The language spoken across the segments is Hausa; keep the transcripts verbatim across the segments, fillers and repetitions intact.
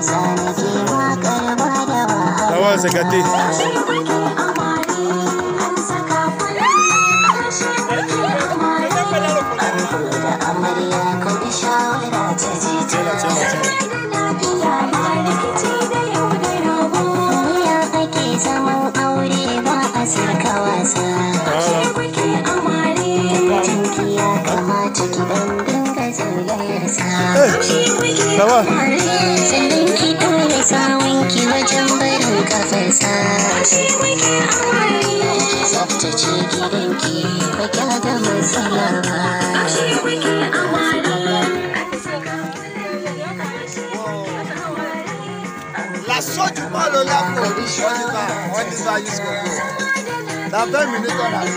Lawan Sakati. Lawan. La sorte du mal au labo, on dit ça, on dit ça jusqu'au bout. Dans vingt minutes, on a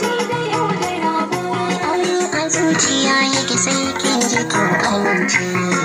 zuciya yake sai kin ji to amince.